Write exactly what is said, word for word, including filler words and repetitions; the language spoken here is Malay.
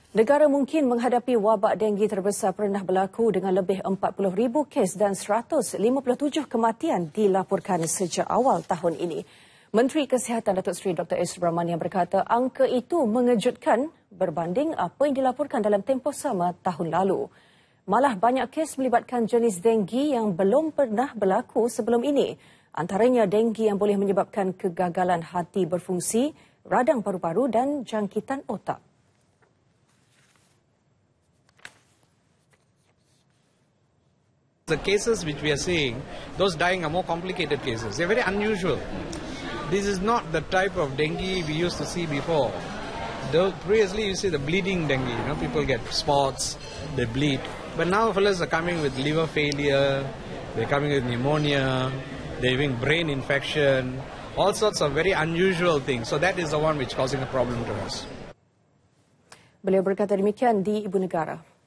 Negara mungkin menghadapi wabak denggi terbesar pernah berlaku dengan lebih empat puluh ribu kes dan seratus lima puluh tujuh kematian dilaporkan sejak awal tahun ini. Menteri Kesihatan Datuk Seri Doktor S. Subramanian berkata angka itu mengejutkan berbanding apa yang dilaporkan dalam tempoh sama tahun lalu. Malah banyak kes melibatkan jenis denggi yang belum pernah berlaku sebelum ini. Antaranya denggi yang boleh menyebabkan kegagalan hati berfungsi, radang paru-paru dan jangkitan otak. The cases which we are seeing, those dying are more complicated cases. They're very unusual. This is not the type of dengue we used to see before. Though previously you see the bleeding dengue, you know, people get spots, they bleed. But now fellas are coming with liver failure, they're coming with pneumonia, they're having brain infection, all sorts of very unusual things. So that is the one which is causing a problem to us. Beliau berkata demikian di Ibu Negara.